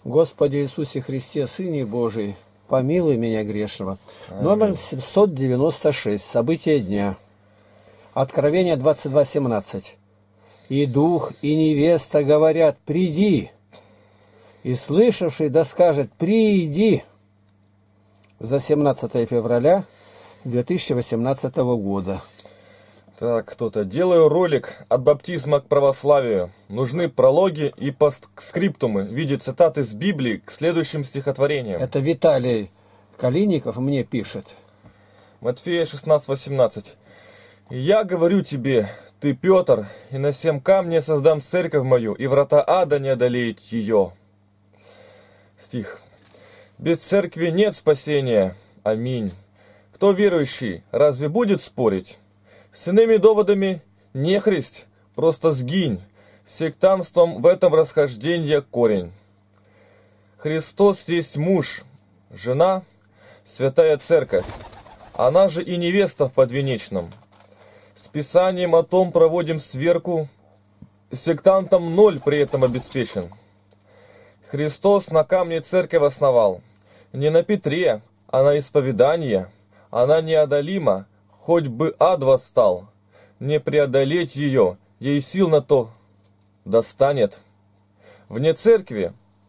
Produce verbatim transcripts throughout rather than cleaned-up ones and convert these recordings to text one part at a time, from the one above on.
Господи Иисусе Христе, Сыне Божий, помилуй меня грешного. Аминь. Номер семьсот девяносто шесть. События дня. Откровение двадцать два семнадцать. «И дух, и невеста говорят: приди, и слышавший да скажет: приди». За семнадцатое февраля две тысячи восемнадцатого года. Так, кто-то. Делаю ролик от баптизма к православию. Нужны прологи и постскриптумы в виде цитат из Библии к следующим стихотворениям. Это Виталий Калиников мне пишет. Матфея шестнадцать восемнадцать. «Я говорю тебе, ты Петр, и на сем камне создам церковь мою, и врата ада не одолеют ее». Стих. «Без церкви нет спасения. Аминь. Кто верующий, разве будет спорить? С иными доводами нехристь, просто сгинь. Сектантством в этом расхожденье корень. Христос есть муж, жена, святая церковь. Она же и невеста в подвенечном. С писанием о том проводим сверку, сектантам ноль при этом обеспечен. Христос на камне церковь основал, не на Петре, а на исповедание. Она неодолима, хоть бы ад восстал, не преодолеть ее, ей сил на то достанет. Вне церкви,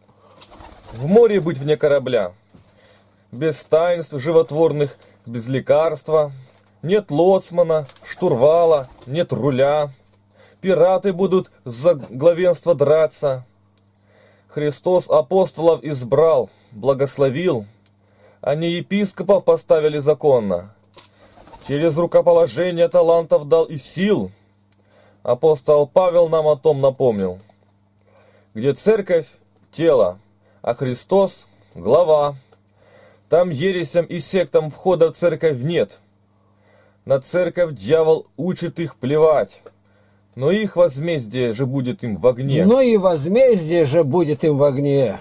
в море быть вне корабля, без таинств животворных, без лекарства, нет лоцмана, штурвала, нет руля, пираты будут за главенство драться. Христос апостолов избрал, благословил, они епископов поставили законно. Через рукоположение талантов дал и сил. Апостол Павел нам о том напомнил. Где церковь – тело, а Христос – глава. Там ересям и сектам входа в церковь нет. На церковь дьявол учит их плевать. Но их возмездие же будет им в огне. Но и возмездие же будет им в огне.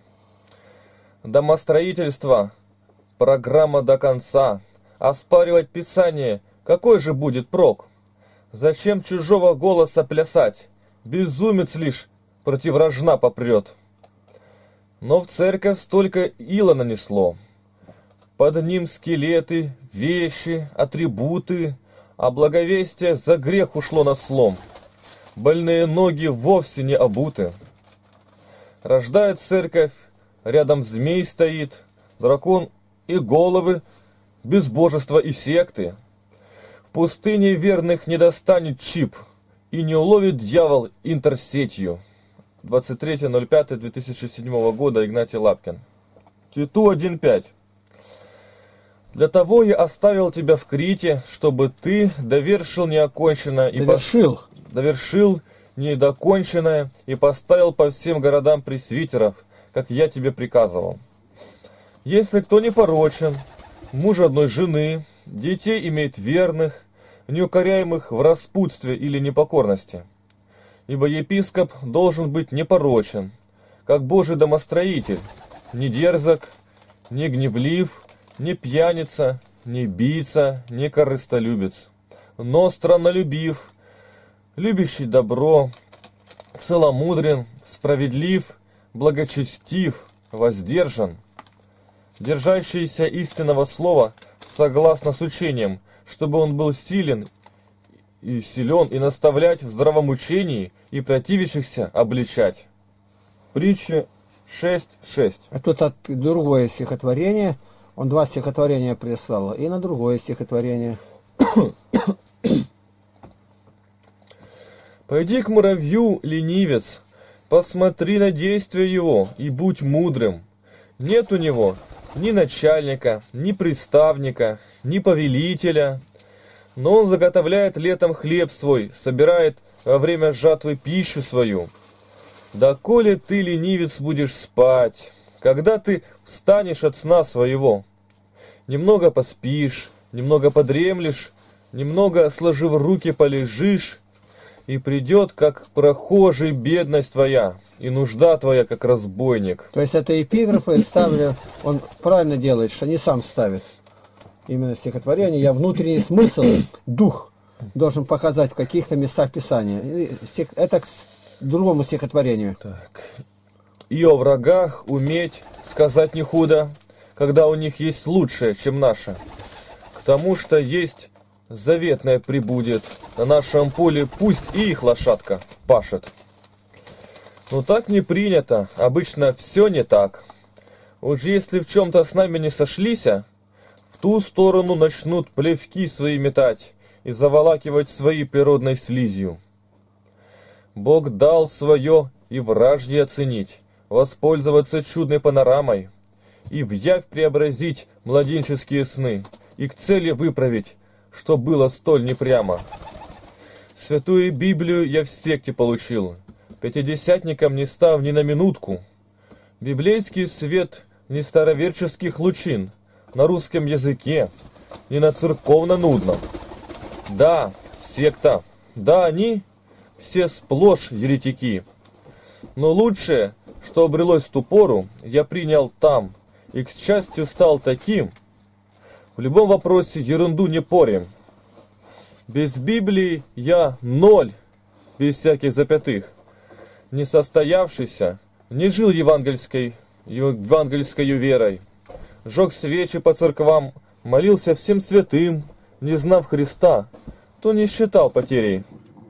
Домостроительство – программа до конца. Оспаривать Писание, какой же будет прок? Зачем чужого голоса плясать? Безумец лишь против рожна попрет. Но в церковь столько ила нанесло. Под ним скелеты, вещи, атрибуты, а благовестие за грех ушло на слом. Больные ноги вовсе не обуты. Рождает церковь, рядом змей стоит, дракон и головы, безбожества и секты. В пустыне верных не достанет чип, и не уловит дьявол интерсетью. двадцать третье ноль пятое две тысячи седьмого года, Игнатий Лапкин. Титу один пять. Для того я оставил тебя в Крите, чтобы ты довершил неоконченное и Довершил. Пос... довершил недоконченное и поставил по всем городам пресвитеров, как я тебе приказывал. Если кто непорочен, муж одной жены, детей имеет верных, неукоряемых в распутстве или непокорности. Ибо епископ должен быть непорочен, как Божий домостроитель, не дерзок, не гневлив, не пьяница, не бийца, не корыстолюбец, но страннолюбив, любящий добро, целомудрен, справедлив, благочестив, воздержан, держащийся истинного слова согласно с учением, чтобы он был силен и силен и наставлять в здравом учении и противящихся обличать. Притча шесть шесть. А тут от другое стихотворение. Он два стихотворения прислал. И на другое стихотворение. «Пойди к муравью, ленивец, посмотри на действия его и будь мудрым. Нет у него ни начальника, ни приставника, ни повелителя, но он заготовляет летом хлеб свой, собирает во время жатвы пищу свою. Доколе ты, ленивец, будешь спать, когда ты встанешь от сна своего? Немного поспишь, немного подремлешь, немного, сложив руки, полежишь, и придет, как прохожий, бедность твоя, и нужда твоя, как разбойник». То есть это эпиграфы ставлю, он правильно делает, что не сам ставит. Именно стихотворение, я внутренний смысл, дух должен показать в каких-то местах Писания. Это к другому стихотворению. Так. и о врагах уметь сказать не худо, когда у них есть лучшее, чем наше. К тому, что есть заветное прибудет, на нашем поле пусть и их лошадка пашет. Но так не принято, обычно все не так. Уж если в чем-то с нами не сошлися, в ту сторону начнут плевки свои метать и заволакивать своей природной слизью. Бог дал свое и вражье оценить, воспользоваться чудной панорамой, и в явь преобразить младенческие сны, и к цели выправить, что было столь непрямо. Святую Библию я в секте получил, пятидесятником не став ни на минутку. Библейский свет не староверческих лучин, на русском языке, не на церковно-нудном. Да, секта, да, они все сплошь еретики. Но лучшее, что обрелось в ту пору, я принял там, и, к счастью, стал таким. В любом вопросе ерунду не порим. Без Библии я ноль, без всяких запятых. Не состоявшийся, не жил евангельской, евангельской верой. Жег свечи по церквам, молился всем святым, не знав Христа, то не считал потерей.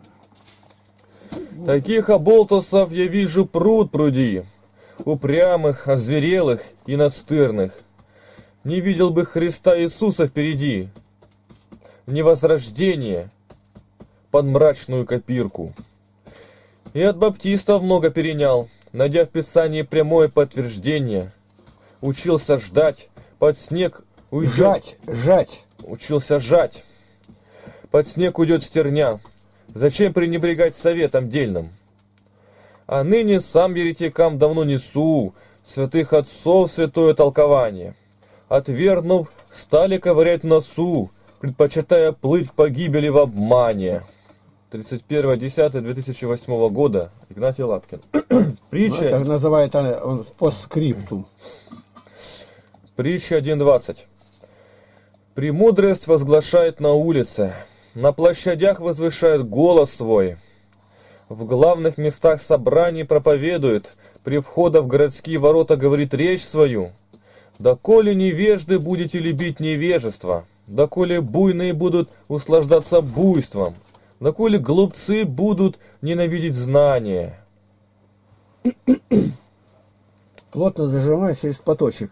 Таких оболтусов я вижу пруд пруди, упрямых, озверелых и настырных. Не видел бы Христа Иисуса впереди, не возрождение под мрачную копирку. И от баптистов много перенял, найдя в Писании прямое подтверждение. Учился ждать, под снег уйдет. Жать, жать. Учился жать. Под снег уйдет стерня. Зачем пренебрегать советом дельным? А ныне сам еретикам давно несу святых отцов святое толкование. Отвергнув, стали ковырять носу, предпочитая плыть погибели в обмане. тридцать первое десятое две тысячи восьмого года. Игнатий Лапкин. Притча... Ну, это называет он постскриптум. Притча один двадцать. Премудрость возглашает на улице, на площадях возвышает голос свой, в главных местах собраний проповедует, при входа в городские ворота говорит речь свою. Доколе невежды будете любить невежество, доколе буйные будут услаждаться буйством, доколе глупцы будут ненавидеть знания. Плотно зажимай через платочек.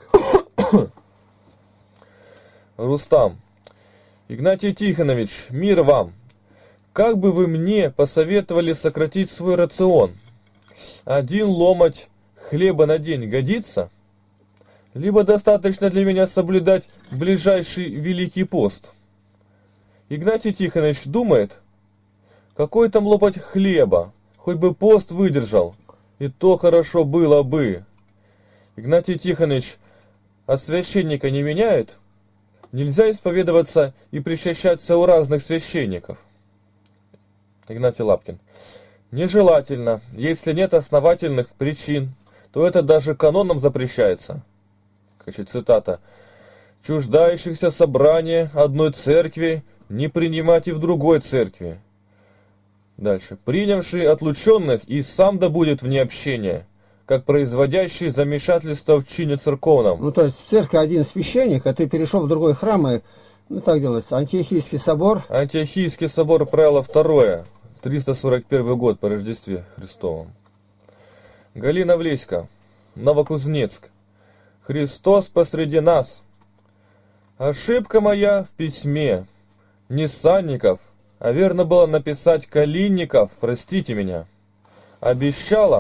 Рустам. Игнатий Тихонович, мир вам. Как бы вы мне посоветовали сократить свой рацион? Один ломоть хлеба на день годится? Либо достаточно для меня соблюдать ближайший Великий пост? Игнатий Тихонович думает, какой там лопать хлеба, хоть бы пост выдержал, и то хорошо было бы. Игнатий Тихонович от священника не меняет? Нельзя исповедоваться и причащаться у разных священников. Игнатий Лапкин. Нежелательно. Если нет основательных причин, то это даже каноном запрещается. Цитата. Чуждающихся собрания одной церкви не принимать и в другой церкви. Дальше. Принявший отлученных и сам да будет вне общения, как производящий замешательство в чине церковном. Ну, то есть в церкви один священник, а ты перешел в другой храм, и, ну, так делается. Антиохийский собор. Антиохийский собор, правило второе, триста сорок первый год по Рождестве Христовом. Галина Влеська, Новокузнецк. Христос посреди нас. Ошибка моя в письме. Не Санников, а верно было написать Калинников, простите меня. Обещала...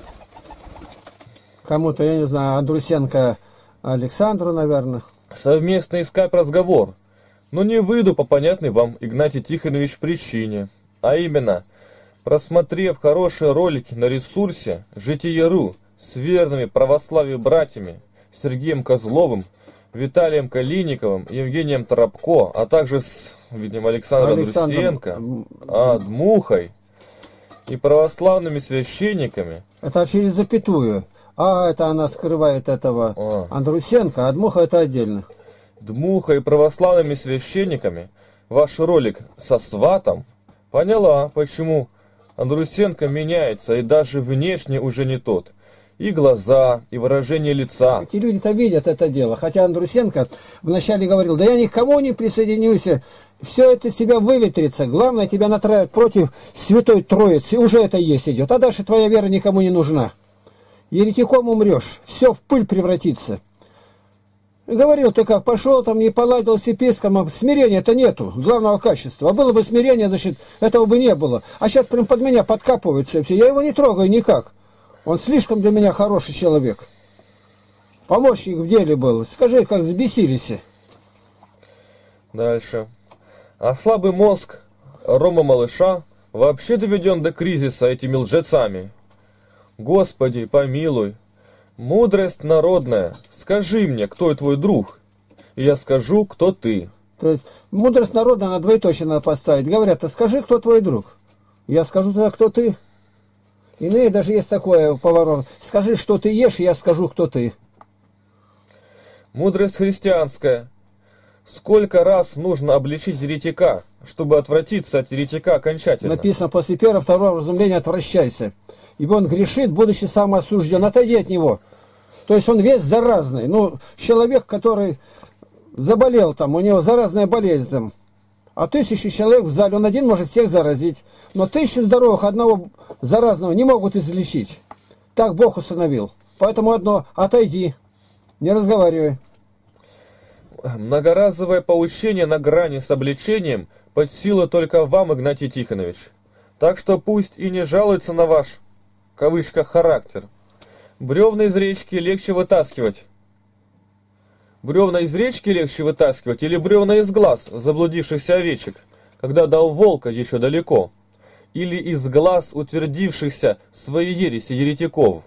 Кому-то, я не знаю, Андрусенко Александру, наверное. Совместный скайп-разговор. Но не выйду по понятной вам, Игнатий Тихонович, причине. А именно, просмотрев хорошие ролики на ресурсе Житие.ру с верными православию братьями Сергеем Козловым, Виталием Калинниковым, Евгением Торопко, а также с, видимо, Александром Александр... Друсенко, Адмухой и православными священниками. Это через запятую. А, это она скрывает этого а. Андрусенко, а Дмуха это отдельно. Дмуха и православными священниками ваш ролик со сватом поняла, почему Андрусенко меняется и даже внешне уже не тот. и глаза, и выражение лица. Эти люди-то видят это дело. Хотя Андрусенко вначале говорил, да я никому не присоединюсь, все это из тебя выветрится. Главное, тебя натравят против Святой Троицы. Уже это есть идет. А дальше твоя вера никому не нужна. Еретиком умрешь. Все в пыль превратится. Говорил ты как, пошел там, не поладил с епископом. Смирения-то нету, главного качества. А было бы смирение, значит, этого бы не было. А сейчас прям под меня подкапывается все. Я его не трогаю никак. Он слишком для меня хороший человек. Помощник в деле был. Скажи, как взбесились. Дальше. А слабый мозг Рома Малыша вообще доведен до кризиса этими лжецами. Господи, помилуй. Мудрость народная, скажи мне, кто твой друг, и я скажу, кто ты. То есть, мудрость народная на двоеточие надо поставить. Говорят, а скажи, кто твой друг. Я скажу тогда, кто ты. Иные даже есть такое поворот. Скажи, что ты ешь, и я скажу, кто ты. Мудрость христианская. Сколько раз нужно обличить еретика, чтобы отвратиться от еретика окончательно? Написано, после первого, второго разумления отвращайся. Ибо он грешит, будучи самоосужден. Отойди от него. То есть он весь заразный. Ну, человек, который заболел там, у него заразная болезнь там. А тысячу человек в зале, он один может всех заразить. Но тысячу здоровых одного заразного не могут излечить. Так Бог установил. Поэтому одно, отойди, не разговаривай. Многоразовое поучение на грани с обличением под силу только вам, Игнатий Тихонович. Так что пусть и не жалуется на ваш, в кавычках, характер. Бревна из речки легче вытаскивать. Бревна из речки легче вытаскивать или бревна из глаз заблудившихся овечек, когда до волка еще далеко, или из глаз утвердившихся в своей ереси еретиков.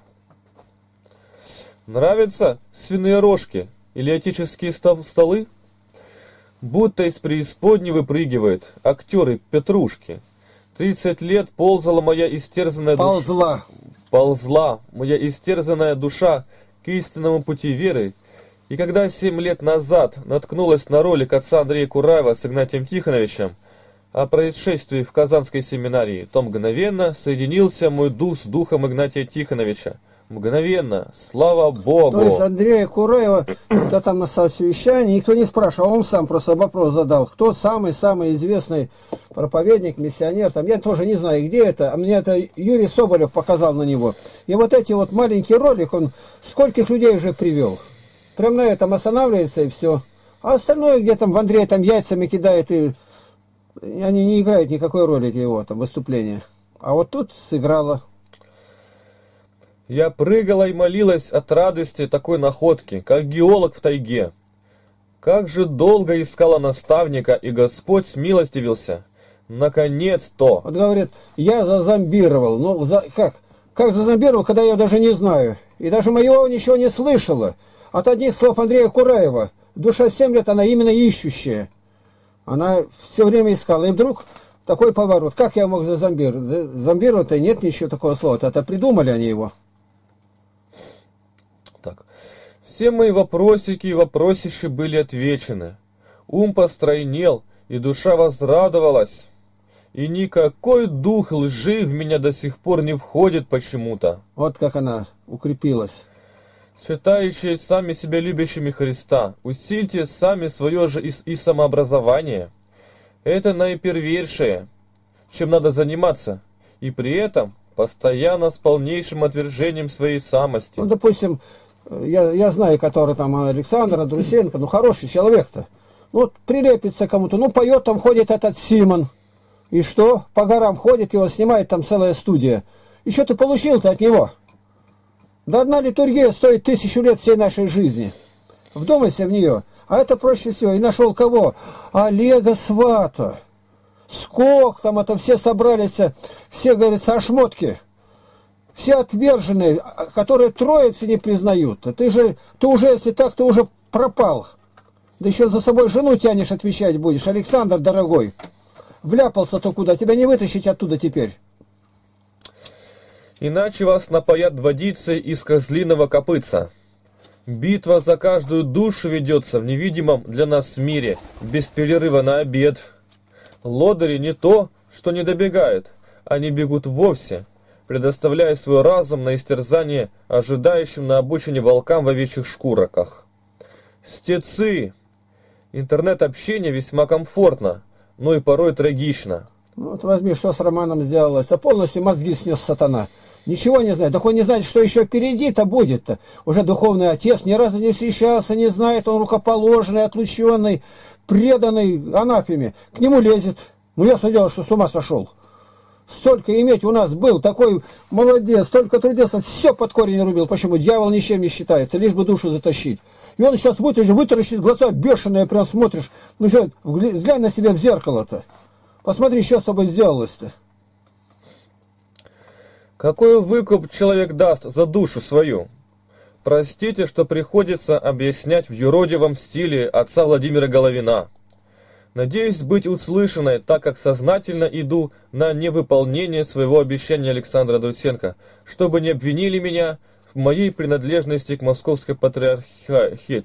Нравятся свиные рожки или отеческие столы? Будто из преисподней выпрыгивает актеры Петрушки. Тридцать лет ползала моя истерзанная душа. Ползла. Ползла моя истерзанная душа к истинному пути веры. И когда семь лет назад наткнулась на ролик отца Андрея Кураева с Игнатием Тихоновичем о происшествии в Казанской семинарии, то мгновенно соединился мой дух с духом Игнатия Тихоновича. Мгновенно, слава Богу! То есть Андрея Кураева, когда там на совещании, никто не спрашивал, он сам просто вопрос задал, кто самый-самый известный проповедник, миссионер, там, я тоже не знаю, где это, а мне это Юрий Соболев показал на него. И вот эти вот маленький ролик, он скольких людей уже привел. Прям на этом останавливается и все. А остальное, где там в Андрея там яйцами кидает, и они не играют никакой роли, эти его там выступления. А вот тут сыграло. Я прыгала и молилась от радости такой находки, как геолог в тайге. Как же долго искала наставника, и Господь смилостивился. Наконец-то! Вот говорит, я зазомбировал. Ну, за, как? Как зазомбировал, когда я даже не знаю. И даже моего ничего не слышала. От одних слов Андрея Кураева. Душа семь лет, она именно ищущая. Она все время искала. И вдруг такой поворот. Как я мог зазомбировать? Зомбировать-то нет ничего такого слова. Это придумали они его. Так. Все мои вопросики и вопросищи были отвечены. Ум постройнел, и душа возрадовалась. И никакой дух лжи в меня до сих пор не входит почему-то. Вот как она укрепилась. Считающие сами себя любящими Христа, усильте сами свое же и, и самообразование. Это наипервейшее, чем надо заниматься, и при этом постоянно с полнейшим отвержением своей самости. Ну, допустим, я, я знаю, который там Александр Андрусенко, ну, хороший человек-то. Вот прилепится кому-то, ну, поет, там ходит этот Симон. И что? По горам ходит, его снимает там целая студия. И что ты получил-то от него? Да одна литургия стоит тысячу лет всей нашей жизни. Вдумайся в нее. А это проще всего. И нашел кого? Олега Свата. Сколько там это все собрались, все, говорится, ошмотки. Все отверженные, которые троицы не признают. Ты же, ты уже, если так, ты уже пропал. Да еще за собой жену тянешь, отвечать будешь. Александр, дорогой, вляпался-то куда? Тебя не вытащить оттуда теперь. Иначе вас напоят водицей из козлиного копытца. Битва за каждую душу ведется в невидимом для нас мире, без перерыва на обед. Лодыри не то, что не добегают, они бегут вовсе. предоставляя свой разум на истерзание ожидающим на обочине волкам в овечьих шкуроках. Стецы! Интернет-общение весьма комфортно, но и порой трагично. Ну, вот возьми, что с Романом сделалось. А полностью мозги снес сатана. Ничего не знает. Так он не знает, что еще впереди-то будет-то. Уже духовный отец ни разу не встречался, не знает. Он рукоположенный, отлученный, преданный анафеме. К нему лезет. Ну, ясно дело, что с ума сошел. Столько иметь у нас был, такой молодец, столько трудился, все под корень рубил. Почему? Дьявол ничем не считается, лишь бы душу затащить. И он сейчас вытащит, вытаращит глаза бешеные, прям смотришь. Ну что, взглянь на себя в зеркало-то. Посмотри, что с тобой сделалось-то. Какой выкуп человек даст за душу свою? Простите, что приходится объяснять в юродивом стиле отца Владимира Головина. Надеюсь быть услышанной, так как сознательно иду на невыполнение своего обещания Александра Друсенко, чтобы не обвинили меня в моей принадлежности к московской патриархи...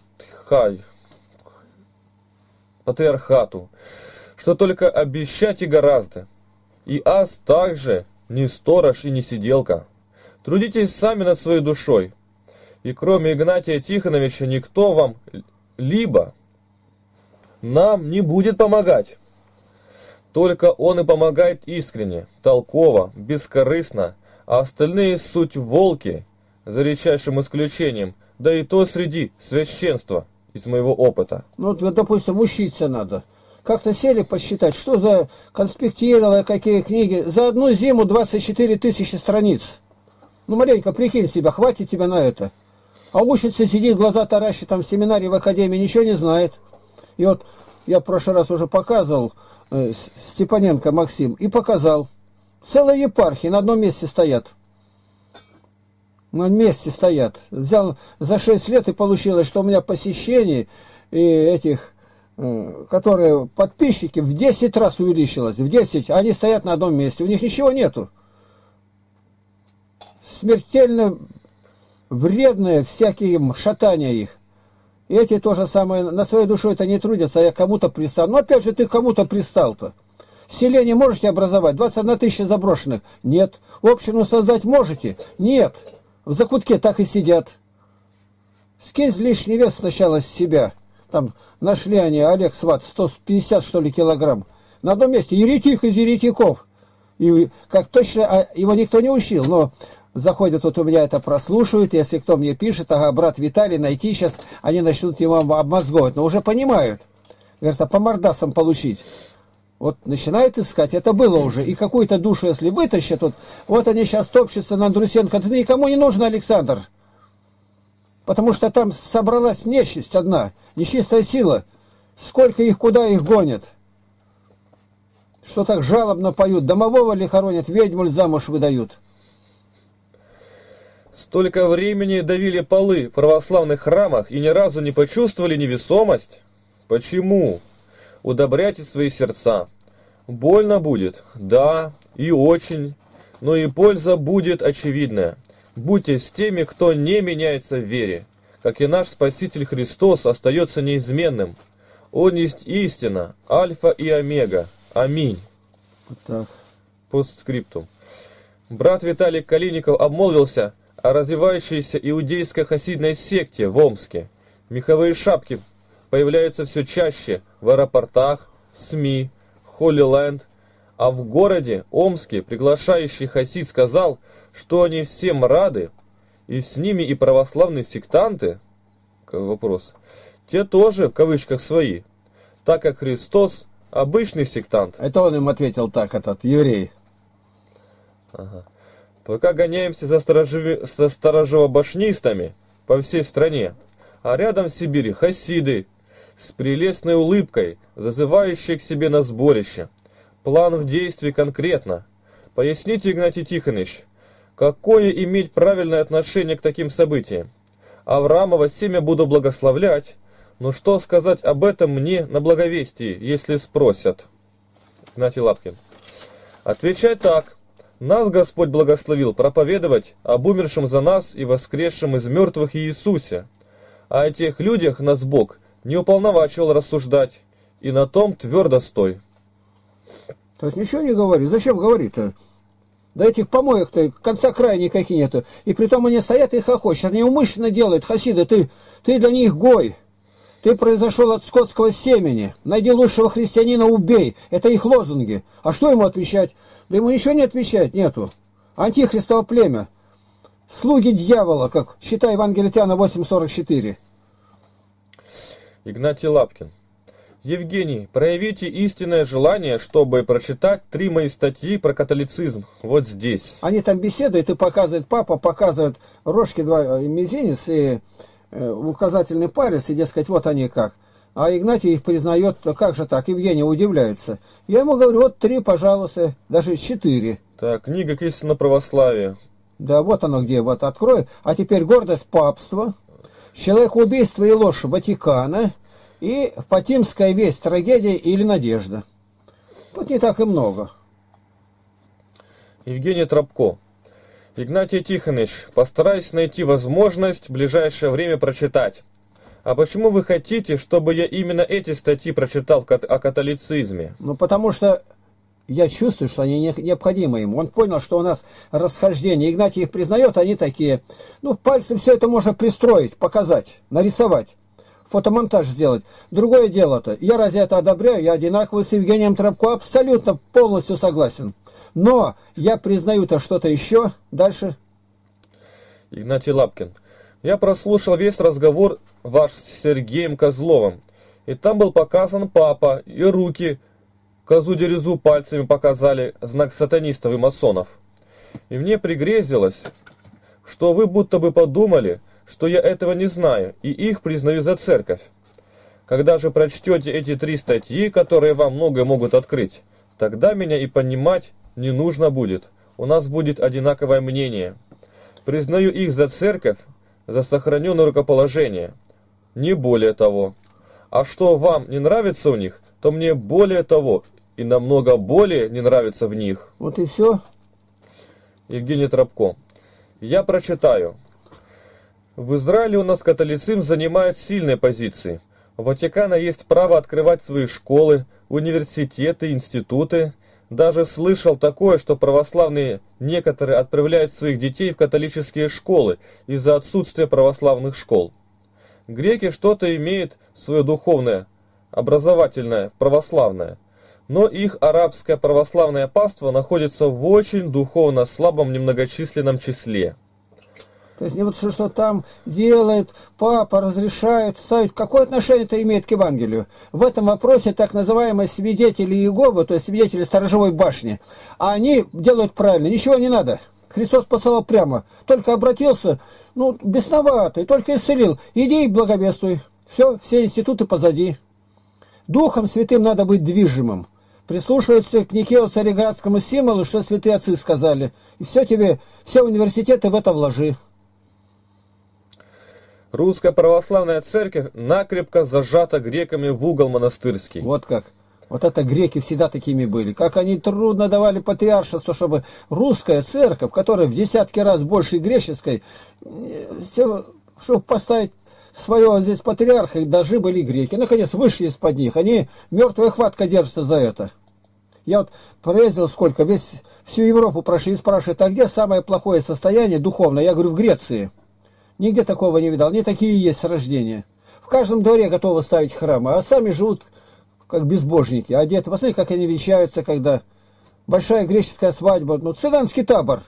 патриархату, что только обещать и гораздо. И ас также не сторож и не сиделка. Трудитесь сами над своей душой, и кроме Игнатия Тихоновича никто вам либо нам не будет помогать. Только он и помогает искренне, толково, бескорыстно, а остальные суть волки, за редчайшим исключением, да и то среди священства, из моего опыта. Ну, вот, допустим, учиться надо. Как-то сели посчитать, что за конспектировали, какие книги. За одну зиму двадцать четыре тысячи страниц. Ну, маленько прикинь себя, хватит тебя на это. А учится, сидит, глаза таращит, там в семинаре, в академии, ничего не знает. И вот я в прошлый раз уже показывал э, Степаненко Максим, и показал. Целые епархии на одном месте стоят. На месте стоят. Взял за шесть лет, и получилось, что у меня посещений и этих, э, которые подписчики, в десять раз увеличилось. В десять, они стоят на одном месте. У них ничего нету. Смертельно вредные всякие шатания их. И эти то же самое, на своей душу это не трудятся, а я кому-то пристал. Но опять же, ты кому-то пристал-то. Селение можете образовать? двадцать одна тысяча заброшенных? Нет. Общину создать можете? Нет. В закутке так и сидят. Скинь лишний вес сначала с себя. Там нашли они, Олег Сват, сто пятьдесят что ли килограмм. На одном месте еретик из еретиков. И как точно, а его никто не учил, но... Заходят, вот у меня это прослушивают, если кто мне пишет, ага, брат Виталий, найти сейчас, они начнут его обмозговывать, но уже понимают. Говорят, а по мордасам получить. Вот начинают искать, это было уже. И какую-то душу, если вытащат, вот, вот они сейчас топчутся на Друсенко, это никому не нужно, Александр. Потому что там собралась нечисть одна, нечистая сила. Сколько их, куда их гонят. Что так жалобно поют, домового ли хоронят, ведьму ли замуж выдают. Столько времени давили полы в православных храмах и ни разу не почувствовали невесомость? Почему? Удобряйте свои сердца. Больно будет, да, и очень, но и польза будет очевидная. Будьте с теми, кто не меняется в вере, как и наш Спаситель Христос остается неизменным. Он есть истина, альфа и омега. Аминь. Так. Постскриптум. Брат Виталий Калиников обмолвился о развивающейся иудейско-хасидной секте в Омске. Меховые шапки появляются все чаще в аэропортах, СМИ, Холлиленд, а в городе Омске приглашающий хасид сказал, что они всем рады, и с ними и православные сектанты, вопрос, те тоже, в кавычках, свои, так как Христос обычный сектант. Это он им ответил так, этот еврей. Ага. Пока гоняемся за, сторожеви... за сторожево-башнистами по всей стране, а рядом в Сибири хасиды с прелестной улыбкой, зазывающие к себе на сборище. План в действии конкретно. Поясните, Игнатий Тихонович, какое иметь правильное отношение к таким событиям? Авраамова семя буду благословлять, но что сказать об этом мне на благовестии, если спросят? Игнатий Лапкин. Отвечай так. Нас Господь благословил проповедовать об умершем за нас и воскресшем из мертвых Иисусе. А о тех людях нас Бог не уполновачивал рассуждать, и на том твердо стой. То есть ничего не говори. Зачем говорить-то? Да этих помоек-то конца края никаких нету. И притом они стоят и хохочут. Они умышленно делают, хасиды, ты, ты для них гой. Ты произошел от скотского семени. Найди лучшего христианина, убей. Это их лозунги. А что ему отвечать? Да ему ничего не отвечать нету. Антихристово племя. Слуги дьявола, как считай Евангелие Иоанна восемь сорок четыре. Игнатий Лапкин. Евгений, проявите истинное желание, чтобы прочитать три мои статьи про католицизм. Вот здесь. Они там беседуют, и показывает папа, показывает рожки, два мизинец и э, указательный палец, и, дескать, вот они как. А Игнатий их признает, как же так, Евгений удивляется. Я ему говорю, вот три, пожалуйста, даже четыре. Так, книга к истинному православию. Да, вот оно где, вот открой. А теперь гордость папства, человекоубийство и ложь Ватикана и Фатимская весть, трагедия или надежда. Тут не так и много. Евгений Тропко. Игнатий Тихонович, постараюсь найти возможность в ближайшее время прочитать. А почему вы хотите, чтобы я именно эти статьи прочитал о католицизме? Ну, потому что я чувствую, что они необходимы ему. Он понял, что у нас расхождение. Игнатий их признает, они такие. Ну, пальцем все это можно пристроить, показать, нарисовать, фотомонтаж сделать. Другое дело-то. Я разве это одобряю? Я одинаковый с Евгением Тропко, абсолютно полностью согласен. Но я признаю-то что-то еще. Дальше. Игнатий Лапкин. Я прослушал весь разговор ваш с Сергеем Козловым. И там был показан папа и руки. Козу-дерезу пальцами показали, знак сатанистов и масонов. И мне пригрезилось, что вы будто бы подумали, что я этого не знаю, и их признаю за церковь. Когда же прочтете эти три статьи, которые вам многое могут открыть, тогда меня и понимать не нужно будет. У нас будет одинаковое мнение. Признаю их за церковь, за сохраненное рукоположение. Не более того. А что вам не нравится у них, то мне более того и намного более не нравится в них. Вот и все. Евгений Тропко. Я прочитаю. В Израиле у нас католицизм занимает сильные позиции. У Ватикана есть право открывать свои школы, университеты, институты. Даже слышал такое, что православные некоторые отправляют своих детей в католические школы из-за отсутствия православных школ. Греки что-то имеют свое духовное, образовательное, православное. Но их арабское православное паство находится в очень духовно слабом немногочисленном числе. То есть не вот что, что там делает, папа разрешает ставить. Какое отношение это имеет к Евангелию? В этом вопросе так называемые свидетели Иеговы, то есть свидетели сторожевой башни, они делают правильно, ничего не надо. Христос посылал прямо, только обратился, ну, бесноватый, только исцелил. Иди и благовествуй. Все, все институты позади. Духом Святым надо быть движимым. Прислушиваться к Никео-Цареградскому символу, что святые отцы сказали. И все тебе, все университеты в это вложи. Русская православная церковь накрепко зажата греками в угол монастырский. Вот как. Вот это греки всегда такими были. Как они трудно давали патриаршество, чтобы русская церковь, которая в десятки раз больше греческой, все, чтобы поставить своего здесь патриарха, должны были греки. Наконец, вышли из-под них. Они мертвая хватка держатся за это. Я вот проездил сколько, весь, всю Европу прошли и спрашивают, а где самое плохое состояние духовное? Я говорю, в Греции. Нигде такого не видал. Они такие есть с рождения. В каждом дворе готовы ставить храмы, а сами живут как безбожники. Одеты. Посмотрите, как они венчаются, когда большая греческая свадьба. Ну, цыганский табор.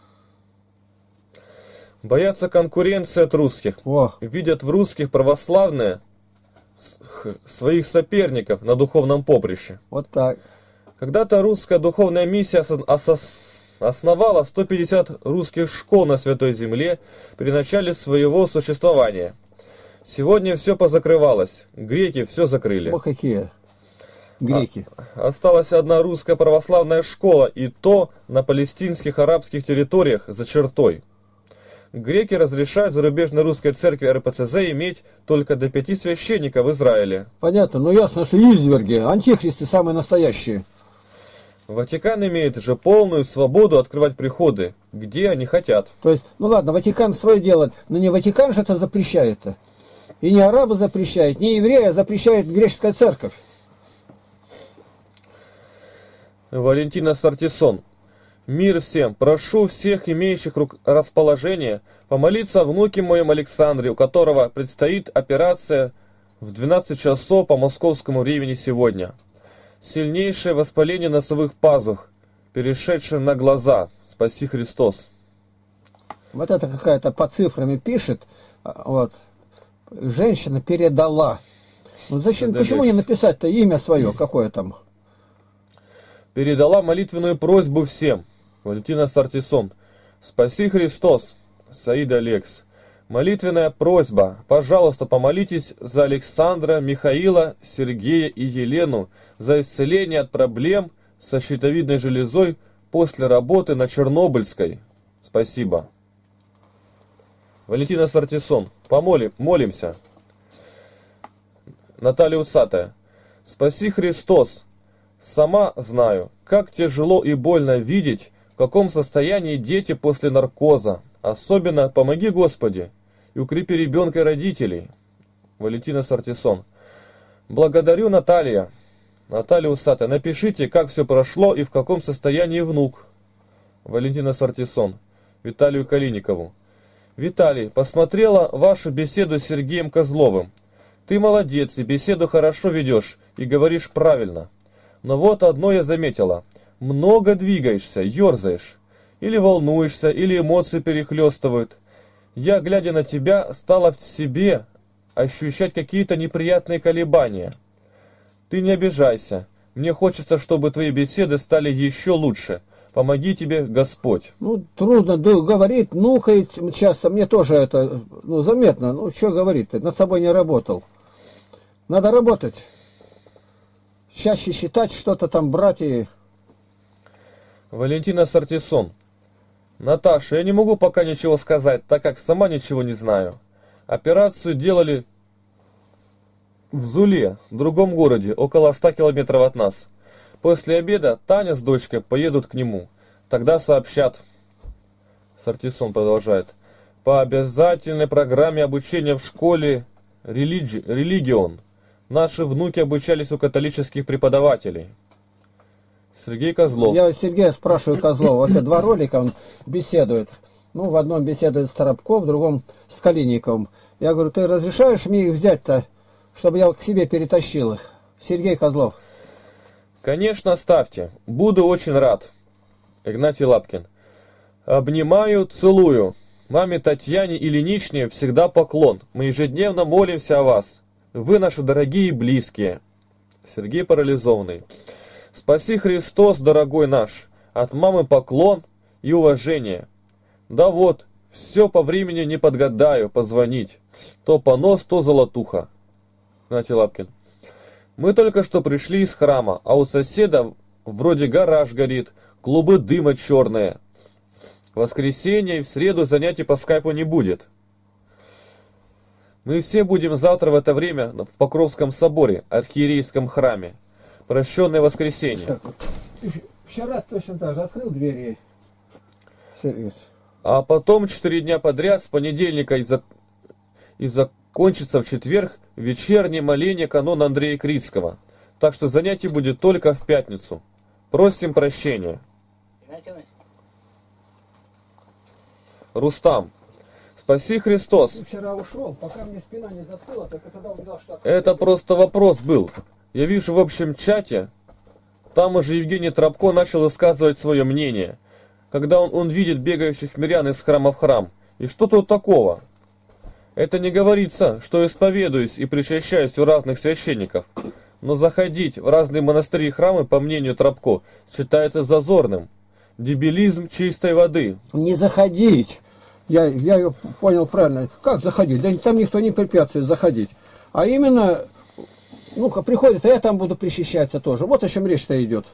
Боятся конкуренции от русских. О. Видят в русских православные своих соперников на духовном поприще. Вот так. Когда-то русская духовная миссия основала сто пятьдесят русских школ на Святой Земле при начале своего существования. Сегодня все позакрывалось. Греки все закрыли. О, какие греки. А, осталась одна русская православная школа, и то на палестинских арабских территориях за чертой. Греки разрешают зарубежной русской церкви эр пэ цэ зэ иметь только до пяти священников в Израиле. Понятно, но ясно, что изверги, антихристы самые настоящие. Ватикан имеет же полную свободу открывать приходы, где они хотят. То есть, ну ладно, Ватикан свое делает, но не Ватикан же это запрещает-то. И не арабы запрещают, не евреи, а запрещает греческая церковь. Валентина Сартисон. Мир всем. Прошу всех имеющих рук расположение помолиться о внуке моем Александре, у которого предстоит операция в двенадцать часов по московскому времени сегодня. Сильнейшее воспаление носовых пазух, перешедшее на глаза. Спаси Христос. Вот это какая-то по цифрами пишет. Вот. Женщина передала. Ну зачем, почему не написать-то имя свое, какое там? Передала молитвенную просьбу всем. Валентина Сартисон. Спаси Христос. Саида Алекс. Молитвенная просьба. Пожалуйста, помолитесь за Александра, Михаила, Сергея и Елену за исцеление от проблем со щитовидной железой после работы на Чернобыльской. Спасибо. Валентина Сартисон. Помолим, молимся. Наталья Усатая. Спаси Христос. Сама знаю, как тяжело и больно видеть, в каком состоянии дети после наркоза. Особенно помоги, Господи, и укрепи ребенка и родителей. Валентина Сартисон. Благодарю, Наталья. Наталья Усатая. Напишите, как все прошло и в каком состоянии внук. Валентина Сартисон. Виталию Калиникову. Виталий, посмотрела вашу беседу с Сергеем Козловым. Ты молодец, и беседу хорошо ведешь, и говоришь правильно. Но вот одно я заметила. Много двигаешься, ерзаешь. Или волнуешься, или эмоции перехлестывают. Я, глядя на тебя, стала в себе ощущать какие-то неприятные колебания. Ты не обижайся. Мне хочется, чтобы твои беседы стали еще лучше. Помоги тебе Господь. Ну, трудно говорить, нюхает часто. Мне тоже это, ну, заметно. Ну, что говорит-то? Над собой не работал. Надо работать. Чаще считать, что-то там брать и... Валентина Сартисон. Наташа, я не могу пока ничего сказать, так как сама ничего не знаю. Операцию делали в Зуле, в другом городе, около ста километров от нас. После обеда Таня с дочкой поедут к нему. Тогда сообщат. Сартисон продолжает. По обязательной программе обучения в школе религи... Религион. Наши внуки обучались у католических преподавателей. Сергей Козлов. Я Сергея спрашиваю Козлова. Вот это два ролика он беседует. Ну, в одном беседует с Торопком, в другом с Калиниковым. Я говорю, ты разрешаешь мне их взять-то, чтобы я к себе перетащил их? Сергей Козлов. Конечно, ставьте. Буду очень рад. Игнатий Лапкин. Обнимаю, целую. Маме Татьяне Ильиничне всегда поклон. Мы ежедневно молимся о вас. Вы наши дорогие и близкие. Сергей Парализованный. Спаси Христос, дорогой наш. От мамы поклон и уважение. Да вот, все по времени не подгадаю позвонить. То понос, то золотуха. Игнатий Лапкин. Мы только что пришли из храма, а у соседа вроде гараж горит, клубы дыма черные. В воскресенье и в среду занятий по скайпу не будет. Мы все будем завтра в это время в Покровском соборе, архиерейском храме. Прощенное воскресенье. Вчера точно так же открыл двери. А потом четыре дня подряд с понедельника и, за... и закончится в четверг вечернее моление канона Андрея Крицкого. Так что занятие будет только в пятницу. Просим прощения. Рустам. Спаси Христос. Я вчера ушел, пока мне спина не застыла, только тогда увидел, что... Это просто вопрос был. Я вижу в общем чате, там уже Евгений Тропко начал высказывать свое мнение, когда он, он видит бегающих мирян из храма в храм. И что тут такого? Это не говорится, что исповедуюсь и причащаюсь у разных священников. Но заходить в разные монастыри и храмы, по мнению Тропко, считается зазорным. Дебилизм чистой воды. Не заходить. Я, я ее понял правильно. Как заходить? Да там никто не препятствует заходить. А именно... Ну-ка, приходит, а я там буду причащаться тоже. Вот о чем речь-то идет.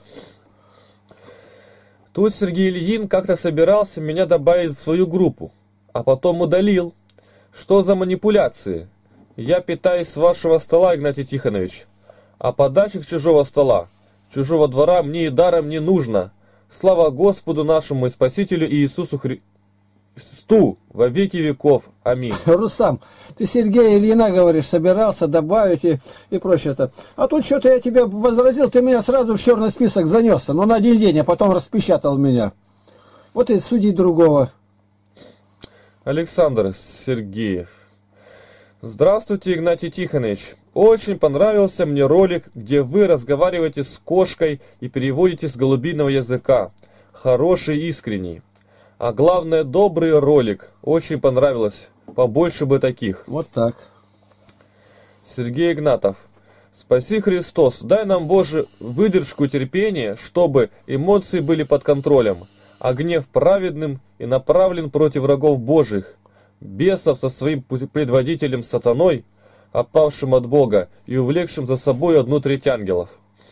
Тут Сергей Ильин как-то собирался меня добавить в свою группу, а потом удалил. Что за манипуляции? Я питаюсь с вашего стола, Игнатий Тихонович. А подачек чужого стола, чужого двора мне и даром не нужно. Слава Господу нашему и Спасителю Иисусу Христу во веки веков. Аминь. Рустам, ты Сергея Ильина, говоришь, собирался добавить и, и прочее-то. А тут что-то я тебя возразил, ты меня сразу в черный список занесся. Но на один день, а потом распечатал меня. Вот и судить другого. Александр Сергеев. Здравствуйте, Игнатий Тихонович. Очень понравился мне ролик, где вы разговариваете с кошкой и переводите с голубиного языка. Хороший, искренний. А главное, добрый ролик. Очень понравилось. Побольше бы таких. Вот так. Сергей Игнатов. Спаси Христос, дай нам, Боже, выдержку и терпение, чтобы эмоции были под контролем, а гнев праведным и направлен против врагов Божьих, бесов со своим предводителем сатаной, опавшим от Бога и увлекшим за собой одну треть ангелов.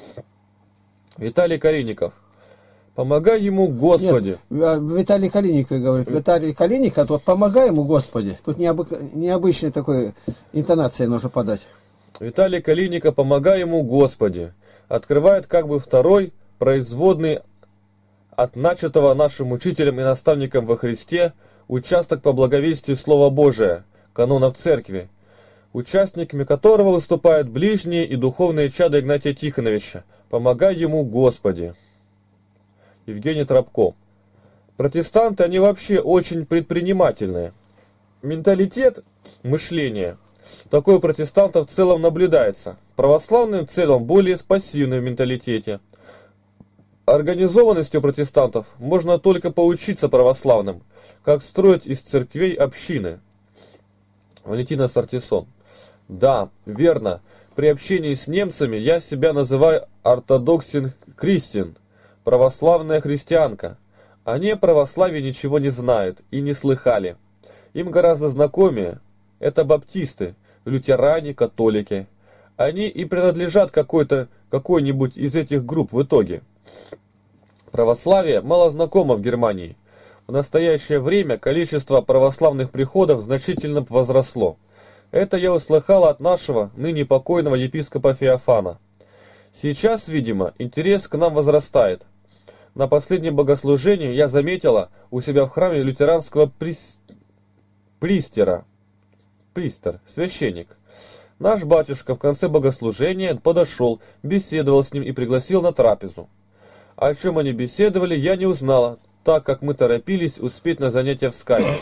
Виталий Калиников. Помогай ему, Господи. Нет, Виталий Калиников говорит. Виталий Калиников, вот помогай ему, Господи. Тут необы... необычной такой интонацией нужно подать. Виталий Калиников, помогай ему, Господи. Открывает как бы второй, производный от начатого нашим учителем и наставником во Христе, участок по благовестию Слова Божия, канонов Церкви, участниками которого выступают ближние и духовные чада Игнатия Тихоновича. Помогай ему, Господи. Евгений Тропко. Протестанты, они вообще очень предпринимательные. Менталитет, мышление, такое у протестантов в целом наблюдается. Православные в целом более пассивны в менталитете. Организованностью протестантов можно только поучиться православным, как строить из церквей общины. Валентина Сартисон. Да, верно. При общении с немцами я себя называю ортодоксин христиан, православная христианка. Они о православии ничего не знают и не слыхали. Им гораздо знакомее это баптисты, лютеране, католики. Они и принадлежат какой-то, какой-нибудь из этих групп в итоге. Православие мало знакомо в Германии. В настоящее время количество православных приходов значительно возросло. Это я услыхал от нашего, ныне покойного епископа Феофана. Сейчас, видимо, интерес к нам возрастает. На последнем богослужении я заметила у себя в храме лютеранского прис... пристера, пристер, священник. Наш батюшка в конце богослужения подошел, беседовал с ним и пригласил на трапезу. О чем они беседовали, я не узнала, так как мы торопились успеть на занятия в скайпе.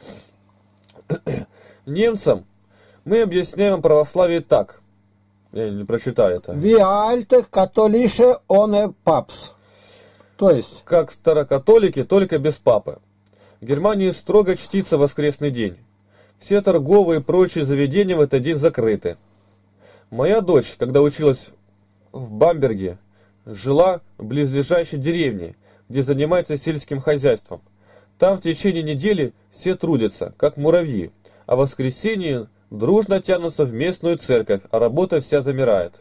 Немцам мы объясняем православие так. Я не прочитаю это. Wir alte katholische ohne Papst. То есть, как старокатолики, только без папы. В Германии строго чтится воскресный день. Все торговые и прочие заведения в этот день закрыты. Моя дочь, когда училась в Бамберге, жила в близлежащей деревне, где занимается сельским хозяйством. Там в течение недели все трудятся, как муравьи, а в воскресенье дружно тянутся в местную церковь, а работа вся замирает.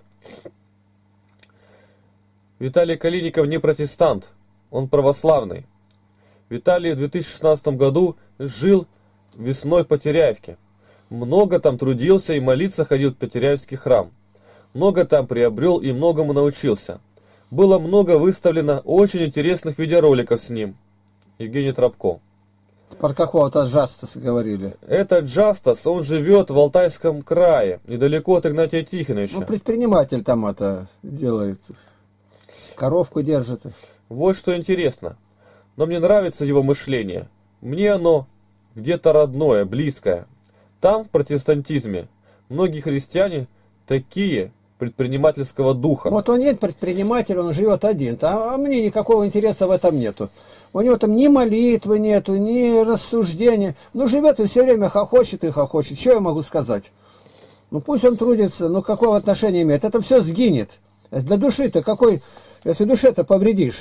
Виталий Калиников не протестант, он православный. Виталий в две тысячи шестнадцатом году жил весной в Потеряевке. Много там трудился и молиться ходил в Потеряевский храм. Много там приобрел и многому научился. Было много выставлено очень интересных видеороликов с ним. Евгений Тропко. Про какого-то Джастаса говорили. Этот Джастас, он живет в Алтайском крае, недалеко от Игнатия Тихоновича. Ну, предприниматель там это делает. Коровку держит. Вот что интересно. Но мне нравится его мышление. Мне оно где-то родное, близкое. Там, в протестантизме, многие христиане такие предпринимательского духа. Вот он нет предприниматель, он живет один. А мне никакого интереса в этом нету. У него там ни молитвы нету, ни рассуждения. Ну, живет и все время хохочет и хохочет. Что я могу сказать? Ну, пусть он трудится, но какого отношения имеет? Это все сгинет. Для души-то какой... Если душе-то повредишь.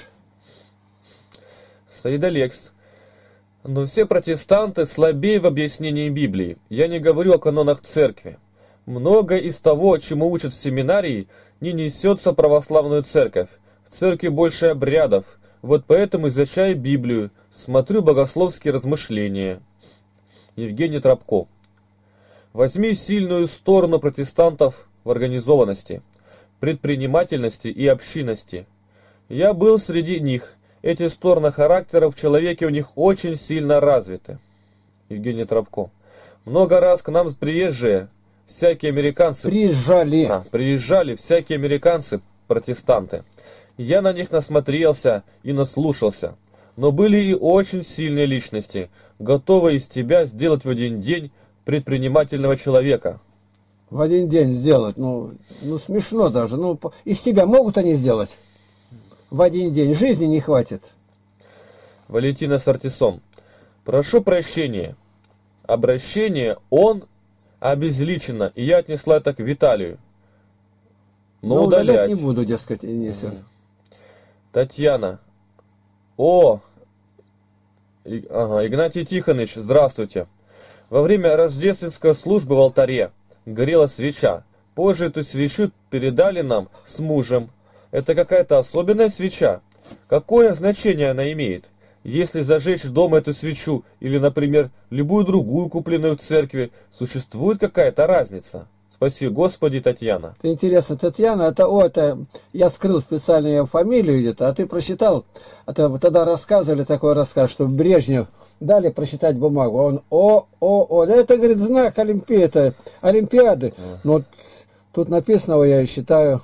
Саид Алекс. Но все протестанты слабее в объяснении Библии. Я не говорю о канонах церкви. Многое из того, чему учат в семинарии, не несется в православную церковь. В церкви больше обрядов. Вот поэтому изучаю Библию, смотрю богословские размышления. Евгений Тропко. Возьми сильную сторону протестантов в организованности, предпринимательности и общинности. Я был среди них. Эти стороны характера в человеке у них очень сильно развиты. Евгений Тропко. Много раз к нам приезжие, всякие американцы... Приезжали. А, приезжали всякие американцы, протестанты. Я на них насмотрелся и наслушался. Но были и очень сильные личности, готовые из тебя сделать в один день предпринимательного человека. В один день сделать, ну, ну смешно даже. Ну, из тебя могут они сделать? В один день жизни не хватит. Валентина Сартисон. Прошу прощения. Обращение «он» обезличено, и я отнесла это к Виталию. Но, Но удалять, удалять не буду, дескать, и не все. Татьяна. О, И- ага, Игнатий Тихонович, здравствуйте. Во время рождественской службы в алтаре горела свеча. Позже эту свечу передали нам с мужем. Это какая-то особенная свеча? Какое значение она имеет? Если зажечь дома эту свечу или, например, любую другую, купленную в церкви, существует какая-то разница? Спаси Господи, Татьяна. Это интересно, Татьяна, это, о, это, я скрыл специально ее фамилию где-то, а ты прочитал, а то, тогда рассказывали такой рассказ, что Брежнев дали прочитать бумагу, он, о, о, о, да это, говорит, знак Олимпиады, Олимпиады. А. Но вот тут написано, я считаю.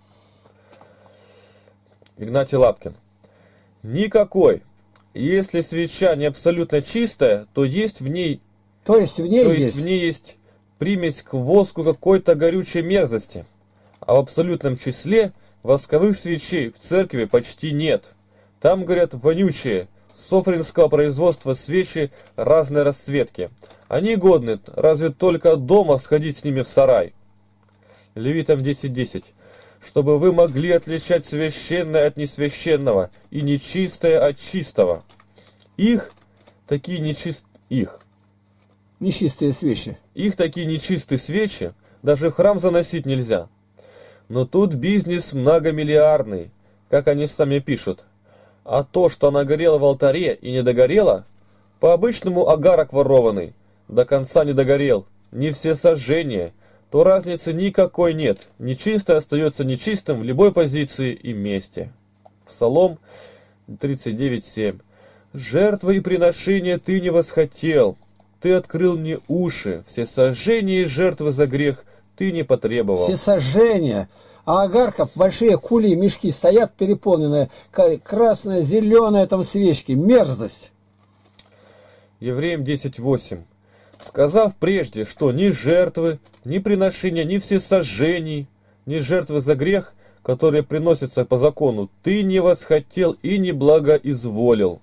Игнатий Лапкин. Никакой. Если свеча не абсолютно чистая, то есть в ней, То есть в ней то есть. есть в ней есть примесь к воску какой-то горючей мерзости. А в абсолютном числе восковых свечей в церкви почти нет. Там, говорят, вонючие, софринского производства свечи разной расцветки. Они годны, разве только дома сходить с ними в сарай. Левитам десять десять. Чтобы вы могли отличать священное от несвященного и нечистое от чистого. Их такие нечист... их. Нечистые свечи. Их такие нечистые свечи даже в храм заносить нельзя. Но тут бизнес многомиллиардный, как они сами пишут. А то, что она горела в алтаре и не догорела, по-обычному агарок ворованный, до конца не догорел, не все сожжения, то разницы никакой нет. Нечистое остается нечистым в любой позиции и месте. Псалом тридцать девять семь. «Жертвы и приношения ты не восхотел, ты открыл мне уши, все сожжения и жертвы за грех ты не потребовал». Все сожжения. А агарков, большие кули, мешки стоят переполненные, ка- красные, зеленые там свечки, мерзость. Евреям десять восемь. Сказав прежде, что ни жертвы, ни приношения, ни всесожжений, ни жертвы за грех, которые приносятся по закону, ты не восхотел и не благоизволил.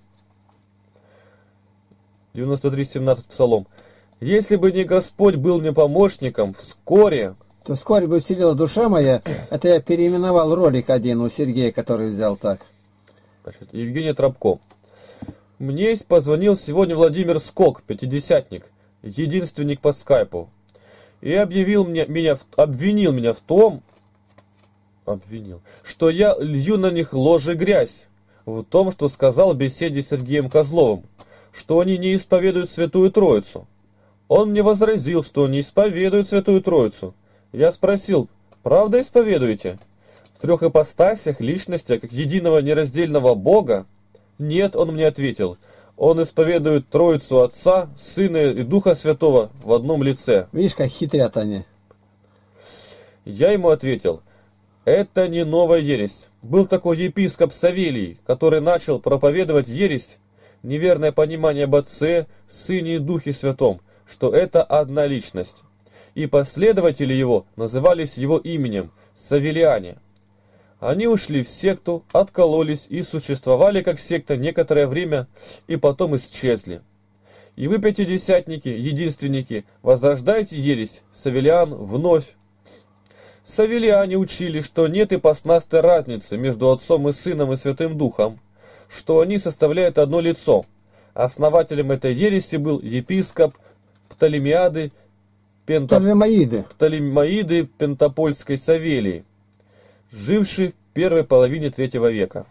девяносто три семнадцать Псалом. Если бы не Господь был мне помощником, вскоре... То вскоре бы усилила душа моя. Это я переименовал ролик один у Сергея, который взял так. Значит, Евгений Тропко. Мне позвонил сегодня Владимир Скок, пятидесятник, единственник по скайпу, и объявил мне, меня, обвинил меня в том, обвинил, что я лью на них ложь и грязь, в том, что сказал в беседе с Сергеем Козловым, что они не исповедуют Святую Троицу. Он мне возразил, что не исповедуют Святую Троицу. Я спросил, правда исповедуете? В трех ипостасях личности, как единого нераздельного Бога? Нет, он мне ответил. Он исповедует Троицу Отца, Сына и Духа Святого в одном лице. Видишь, как хитрят они. Я ему ответил, это не новая ересь. Был такой епископ Савелий, который начал проповедовать ересь, неверное понимание об Отце, Сыне и Духе Святом, что это одна личность. И последователи его назывались его именем Савелиане. Они ушли в секту, откололись и существовали как секта некоторое время, и потом исчезли. И вы, пятидесятники, единственники, возрождаете ересь, Савелиан вновь. Савелиане учили, что нет ипостасной разницы между Отцом и Сыном и Святым Духом, что они составляют одно лицо. Основателем этой ереси был епископ Птолемиады Пента... Птолемаиды. Птолемаиды Пентапольской Савелии, живший в первой половине третьего века.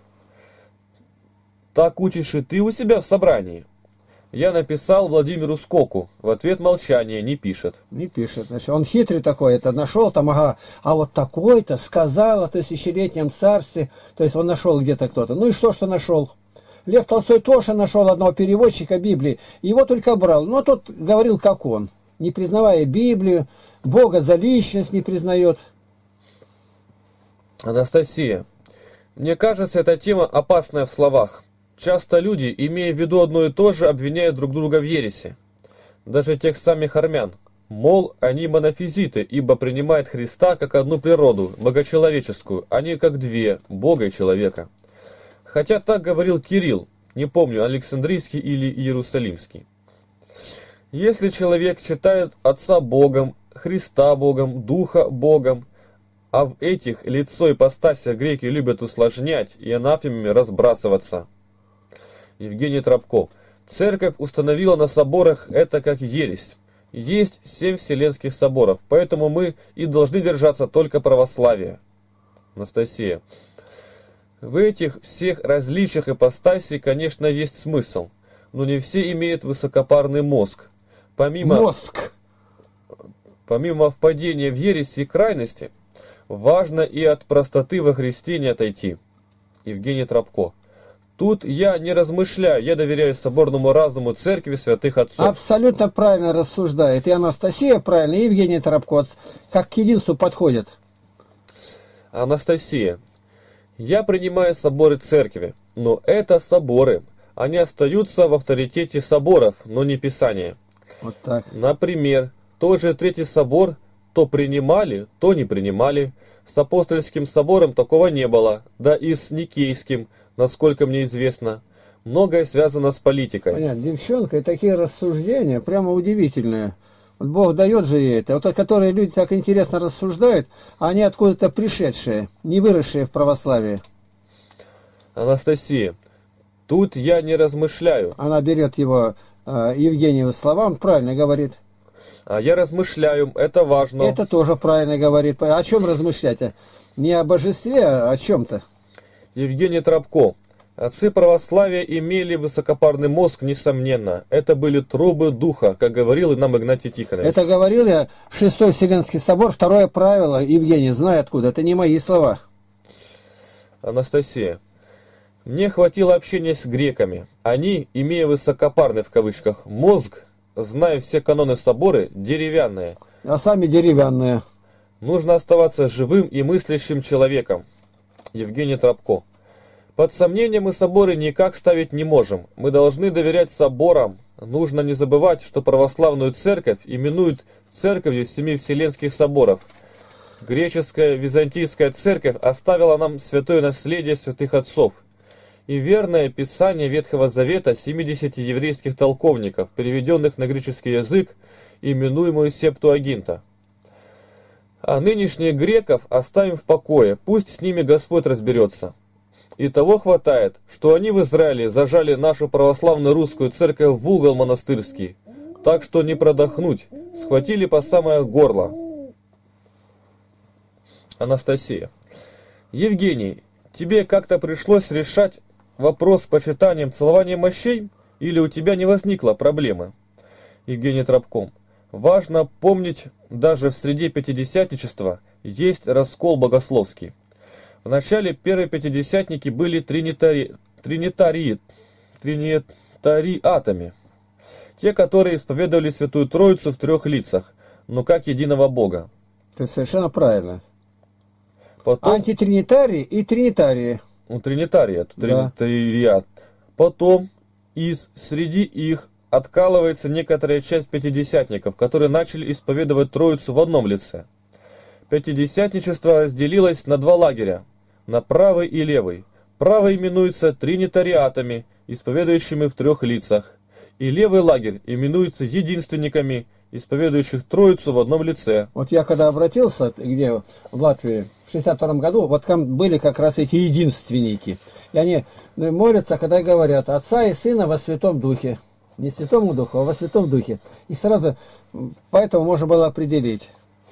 Так учишь и ты у себя в собрании? Я написал Владимиру Скоку, в ответ молчание, не пишет. Не пишет. Значит, он хитрый такой, это нашел там, ага, а вот такой-то сказал о тысячелетнем царстве, то есть он нашел где-то кто-то. Ну и что, что нашел? Лев Толстой тоже нашел одного переводчика Библии, его только брал, но тот говорил, как он, не признавая Библию, Бога за личность не признает. Анастасия, мне кажется, эта тема опасная в словах. Часто люди, имея в виду одно и то же, обвиняют друг друга в ереси. Даже тех самих армян. Мол, они монофизиты, ибо принимают Христа как одну природу, богочеловеческую, а не как две, Бога и человека. Хотя так говорил Кирилл, не помню, Александрийский или Иерусалимский. Если человек считает Отца Богом, Христа Богом, Духа Богом, а в этих лицо и ипостасях греки любят усложнять и анафемами разбрасываться. Евгений Тропко. Церковь установила на соборах это как ересь. Есть семь вселенских соборов, поэтому мы и должны держаться только православия. Анастасия. В этих всех различиях ипостасей, конечно, есть смысл, но не все имеют высокопарный мозг. Помимо, Мозг. помимо впадения в ересь и крайности, важно и от простоты во Христе не отойти. Евгений Тропко. Тут я не размышляю, я доверяю соборному разуму церкви святых отцов. Абсолютно правильно рассуждает. И Анастасия правильно, и Евгений Тропко как к единству подходят. Анастасия. Я принимаю соборы церкви, но это соборы. Они остаются в авторитете соборов, но не Писания. Вот так. Например, тот же Третий собор то принимали, то не принимали. С апостольским собором такого не было, да и с Никейским, насколько мне известно. Многое связано с политикой. Понятно, девчонка, и такие рассуждения прямо удивительные. Вот Бог дает же ей это. Вот которые люди так интересно рассуждают, а они откуда-то пришедшие, не выросшие в православии. Анастасия, тут я не размышляю. Она берет его, э, Евгеньевы слова, он правильно говорит. А я размышляю, это важно. Это тоже правильно говорит. О чем размышлять? Не о божестве, а о чем-то. Евгений Тропко. Отцы православия имели высокопарный мозг, несомненно. Это были трубы духа, как говорил и нам Игнатий Тихонович. Это говорил я, Шестой Вселенский собор, второе правило, Евгений, знай откуда, это не мои слова. Анастасия. Мне хватило общения с греками. Они, имея высокопарный в кавычках мозг, зная все каноны соборы, деревянные. А сами деревянные. Нужно оставаться живым и мыслящим человеком. Евгений Тропко. Под сомнение мы соборы никак ставить не можем. Мы должны доверять соборам. Нужно не забывать, что православную церковь именуют церковью семи вселенских соборов. Греческая византийская церковь оставила нам святое наследие святых отцов и верное писание Ветхого Завета семидесяти еврейских толковников, переведенных на греческий язык, именуемую Септуагинта. А нынешних греков оставим в покое, пусть с ними Господь разберется. И того хватает, что они в Израиле зажали нашу православную русскую церковь в угол монастырский, так что не продохнуть, схватили по самое горло. Анастасия. Евгений, тебе как-то пришлось решать вопрос с почитанием целования мощей, или у тебя не возникло проблемы? Евгений Тропко. Важно помнить, даже в среде пятидесятничества есть раскол богословский. Вначале первые пятидесятники были тринитари, тринитари, тринитариатами. Те, которые исповедовали Святую Троицу в трех лицах, но как единого Бога. Это совершенно правильно. Потом, Антитринитарии и тринитарии. ну, тринитариат, Да. тринитариат. Потом из среди их откалывается некоторая часть пятидесятников, которые начали исповедовать Троицу в одном лице. Пятидесятничество разделилось на два лагеря, на правый и левый. Правый именуется тринитариатами, исповедующими в трех лицах, и левый лагерь именуется единственниками, исповедующих Троицу в одном лице. Вот я когда обратился, где в Латвии, в шестьдесят втором году, вот там были как раз эти единственники. И они молятся, когда говорят Отца и Сына во Святом Духе. Не Святому Духу, а во Святом Духе. И сразу поэтому можно было определить.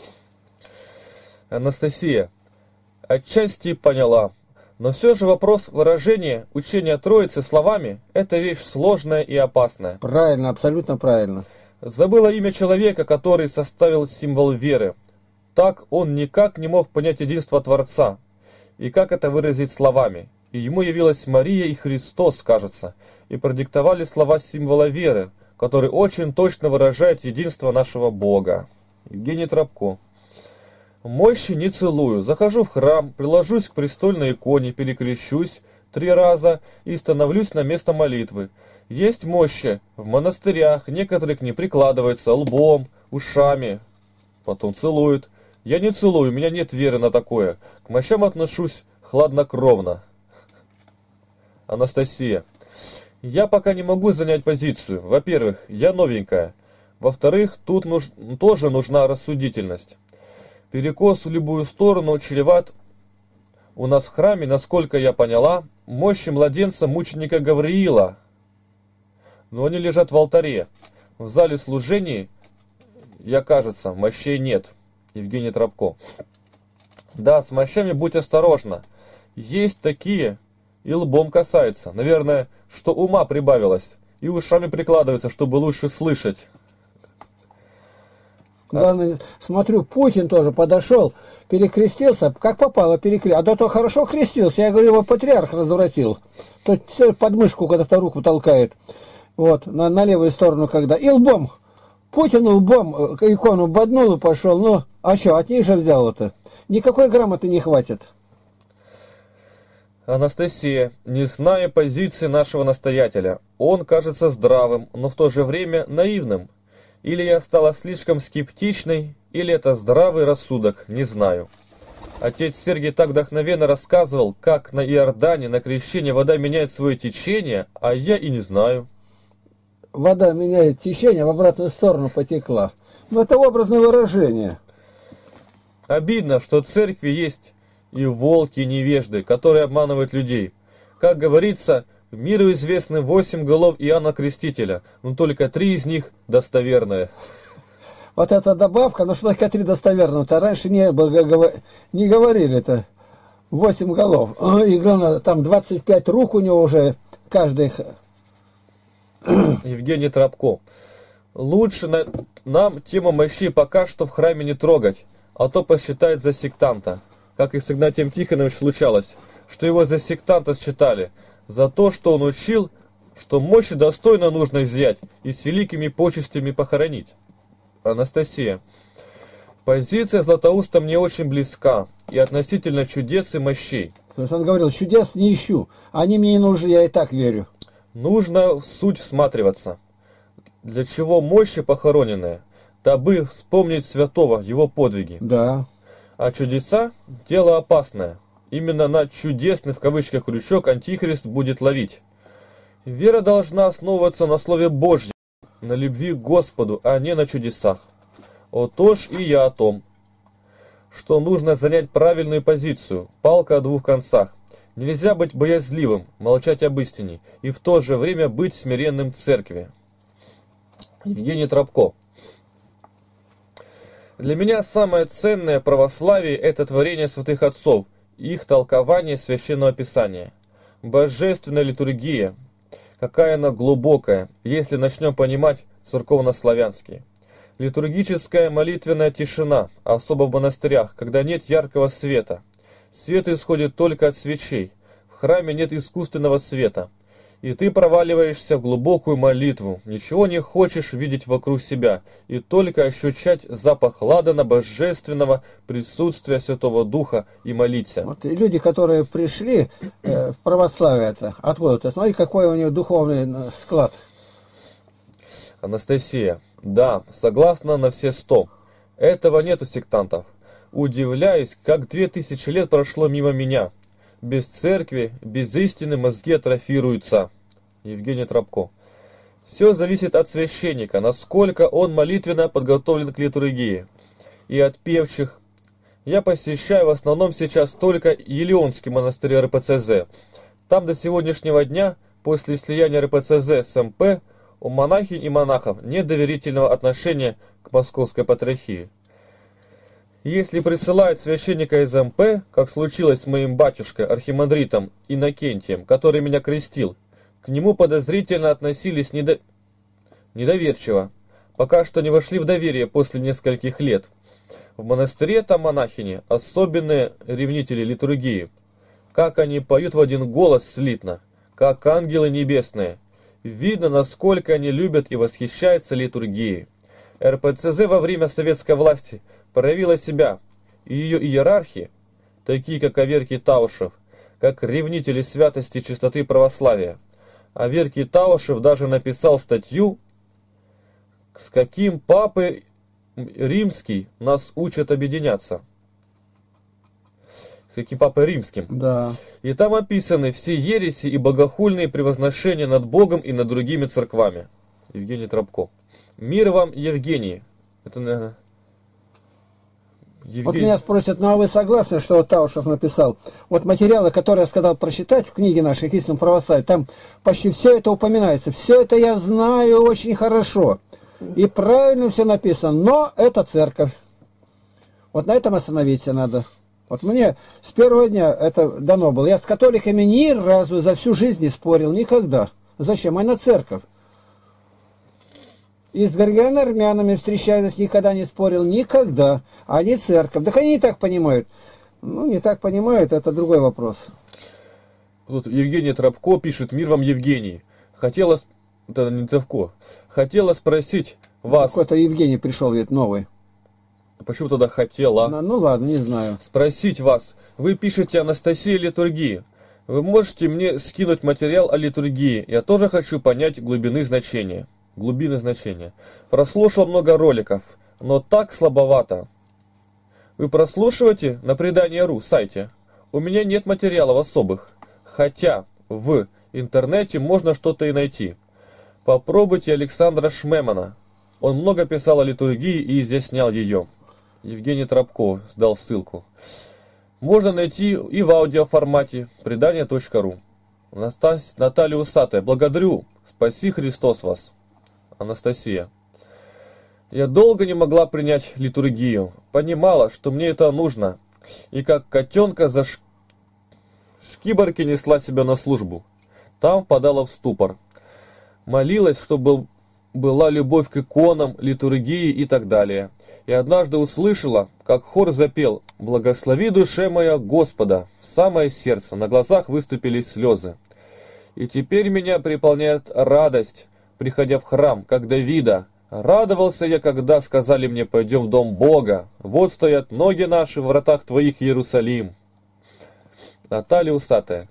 Анастасия. Отчасти поняла. Но все же вопрос выражения учения Троицы словами – это вещь сложная и опасная. Правильно, абсолютно правильно. Забыла имя человека, который составил символ веры. Так он никак не мог понять единство Творца. И как это выразить словами? И ему явилась Мария и Христос, кажется, и продиктовали слова символа веры, который очень точно выражает единство нашего Бога. Евгений Тропко. Мощи не целую, захожу в храм, приложусь к престольной иконе, перекрещусь, три раза и становлюсь на место молитвы. Есть мощи в монастырях, некоторые к ним прикладываются лбом, ушами, потом целуют. Я не целую, у меня нет веры на такое. К мощам отношусь хладнокровно. Анастасия. Я пока не могу занять позицию. Во-первых, я новенькая. Во-вторых, тут нуж... тоже нужна рассудительность. Перекос в любую сторону чреват. У нас в храме, насколько я поняла, мощи младенца мученика Гавриила. Но они лежат в алтаре. В зале служений, я кажется, мощей нет. Евгений Тропко. Да, с мощами будь осторожна. Есть такие, и лбом касается. Наверное, что ума прибавилось. И ушами прикладывается, чтобы лучше слышать. Да, а? Смотрю, Путин тоже подошел, перекрестился, как попало перекрестился. А до того хорошо крестился, я говорю, его патриарх развратил. То под мышку когда-то руку толкает. Вот, на, на левую сторону когда. И лбом. Путин лбом икону боднул и пошел. Ну, а что, от них же взял это? Никакой грамоты не хватит. Анастасия, не зная позиции нашего настоятеля, он кажется здравым, но в то же время наивным. Или я стала слишком скептичной, или это здравый рассудок, не знаю. Отец Сергий так вдохновенно рассказывал, как на Иордане на крещение вода меняет свое течение, а я и не знаю. Вода меняет течение, в обратную сторону потекла. Но это образное выражение. Обидно, что в церкви есть и волки, и невежды, которые обманывают людей. Как говорится, миру известны восемь голов Иоанна Крестителя, но только три из них достоверные. Вот эта добавка, ну что такое три достоверных-то? Раньше не, было, не говорили-то. Восемь голов. И главное, там двадцать пять рук у него уже, каждый. Евгений Тропко. Лучше на, нам тему мощей пока что в храме не трогать, а то посчитает за сектанта. Как и с Игнатием Тихоновичем случалось, что его за сектанта считали, за то, что он учил, что мощи достойно нужно взять и с великими почестями похоронить. Анастасия. Позиция Златоуста мне очень близка и относительно чудес и мощей. То есть он говорил, чудес не ищу, они мне не нужны, я и так верю. Нужно в суть всматриваться. Для чего мощи похороненные? Дабы вспомнить святого, его подвиги. Да. А чудеса – дело опасное. Именно на чудесный, в кавычках, крючок антихрист будет ловить. Вера должна основываться на Слове Божьем, на любви к Господу, а не на чудесах. Отож и я о том, что нужно занять правильную позицию, палка о двух концах. Нельзя быть боязливым, молчать об истине, и в то же время быть смиренным в церкви. Евгений Тропко. Для меня самое ценное православие – это творение святых отцов, их толкование Священного Писания. Божественная литургия, какая она глубокая, если начнем понимать церковно-славянский. Литургическая молитвенная тишина, особо в монастырях, когда нет яркого света. Свет исходит только от свечей, в храме нет искусственного света. И ты проваливаешься в глубокую молитву, ничего не хочешь видеть вокруг себя, и только ощущать запах ладана божественного присутствия Святого Духа и молиться. Вот и люди, которые пришли э, в православие, это откуда-то, смотри, какой у него духовный склад. Анастасия, да, согласна на все сто. Этого нет у сектантов. Удивляюсь, как две тысячи лет прошло мимо меня. Без церкви, без истины мозги атрофируются. Евгений Тропко. Все зависит от священника, насколько он молитвенно подготовлен к литургии. И от певчих. Я посещаю в основном сейчас только Елеонский монастырь эр пэ цэ зэ. Там до сегодняшнего дня, после слияния эр пэ цэ зэ с эм пэ, у монахинь и монахов нет доверительного отношения к московской патриархии. Если присылают священника из эм пэ, как случилось с моим батюшкой, архимандритом Иннокентием, который меня крестил, к нему подозрительно относились недо... недоверчиво, пока что не вошли в доверие после нескольких лет. В монастыре там монахини, особенные ревнители литургии. Как они поют в один голос слитно, как ангелы небесные. Видно, насколько они любят и восхищаются литургией. эр пэ цэ зэ во время советской власти проявила себя, и ее иерархи, такие как Аверкий Таушев, как ревнители святости и чистоты православия. А Веркий Таушев даже написал статью, с каким папы римский нас учат объединяться. С каким папой римским. Да. И там описаны все ереси и богохульные превозношения над Богом и над другими церквами. Евгений Тропко. Мир вам, Евгений. Это, наверное... Евгений... Вот меня спросят, ну а вы согласны, что вот Таушев написал? Вот материалы, которые я сказал прочитать в книге нашей «К истинному православию», там почти все это упоминается. Все это я знаю очень хорошо. И правильно все написано, но это церковь. Вот на этом остановиться надо. Вот мне с первого дня это дано было. Я с католиками ни разу за всю жизнь не спорил, никогда. Зачем? Она церковь. И с григориан-армянами встречаюсь, никогда не спорил, никогда. Они церковь. Так они не так понимают. Ну, не так понимают, это другой вопрос. Тут Евгений Тропко пишет: «Мир вам, Евгений. Хотела, это не Тропко, хотела спросить вас...» Какой-то Евгений пришел, ведь новый. Почему тогда хотела? Ну, ну ладно, не знаю. Спросить вас. Вы пишете «Анастасия литургии». Вы можете мне скинуть материал о литургии? Я тоже хочу понять глубины значения. Глубины значения. Прослушал много роликов, но так слабовато. Вы прослушиваете на предание.ру сайте? У меня нет материалов особых, хотя в интернете можно что-то и найти. Попробуйте Александра Шмемана. Он много писал о литургии и изъяснял ее. Евгений Тропко сдал ссылку. Можно найти и в аудиоформате предание точка ру. Наталья Усатая. Благодарю. Спаси Христос вас. Анастасия. Я долго не могла принять литургию. Понимала, что мне это нужно. И как котенка за ш... шкиборки несла себя на службу. Там впадала в ступор. Молилась, чтобы была любовь к иконам, литургии и так далее. И однажды услышала, как хор запел: «Благослови, душе моя, Господа!» В самое сердце, на глазах выступили слезы. И теперь меня переполняет радость, приходя в храм, как Давида. Радовался я, когда сказали мне: «Пойдем в дом Бога. Вот стоят ноги наши в вратах твоих, Иерусалим». Наталья Усатая.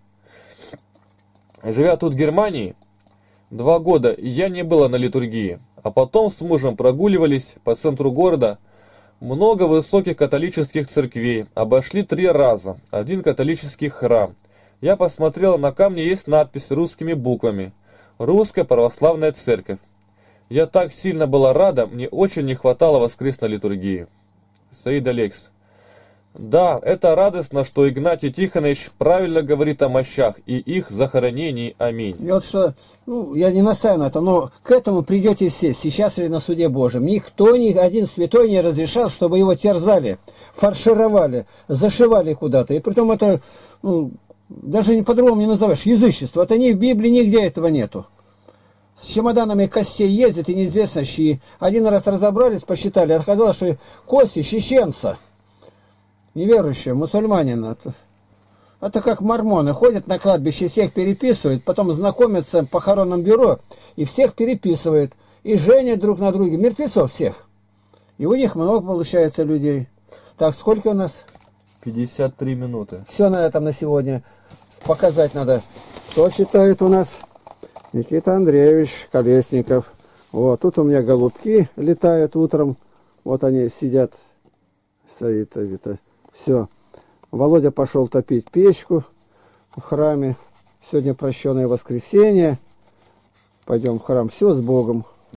Живя тут в Германии два года, я не была на литургии, а потом с мужем прогуливались по центру города. Много высоких католических церквей, обошли три раза, один католический храм. Я посмотрела, на камне есть надпись русскими буквами: «Русская православная церковь». Я так сильно была рада, мне очень не хватало воскресной литургии. Саид Алекс. Да, это радостно, что Игнатий Тихонович правильно говорит о мощах и их захоронении. Аминь. И вот что, ну, я не настаиваю на этом, но к этому придете все, сейчас или на суде Божьем. Никто, ни один святой не разрешал, чтобы его терзали, фаршировали, зашивали куда-то. И притом это, ну, даже не по-другому не назовешь, язычество. Это ни в Библии, нигде этого нету. С чемоданами костей ездят, и неизвестно чьи. Один раз разобрались, посчитали, оказалось, что кости чеченца. Неверующие, мусульманина. Это как мормоны. Ходят на кладбище, всех переписывают, потом знакомятся в похоронном бюро и всех переписывают. И женят друг на друге. Мертвецов всех. И у них много получается людей. Так, сколько у нас? пятьдесят три минуты. Все на этом на сегодня. Показать надо. Кто считает у нас? Никита Андреевич Колесников. Вот, тут у меня голубки летают утром. Вот они сидят. Стоит, это. Все. Володя пошел топить печку в храме. Сегодня прощенное воскресенье. Пойдем в храм. Все с Богом.